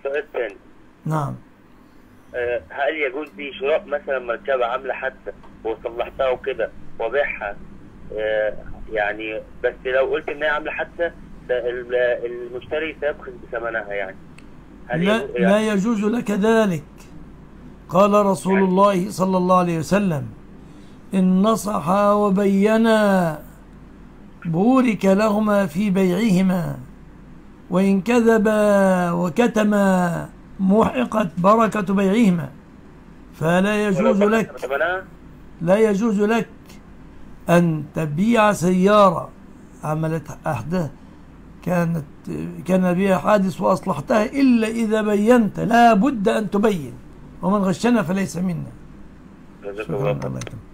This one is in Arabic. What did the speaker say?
سؤال ثاني. نعم. هل يجوز لي شراء مثلا مركبة عاملة حادثة وصلحتها وكده وبيعها؟ يعني بس لو قلت ان هي عاملة حادثة المشتري سيبخس بثمنها يعني. لا يجوز لك ذلك. قال رسول الله صلى الله عليه وسلم: إن نصحا وبينا بورك لهما في بيعهما، وإن كذبا وكتما محقت بركة بيعهما. فلا يجوز لك أن تبيع سيارة عملت أحداث كان بها حادث وأصلحتها إلا إذا بينت. لا بد أن تبين، ومن غشنا فليس منا. جزاك الله خير.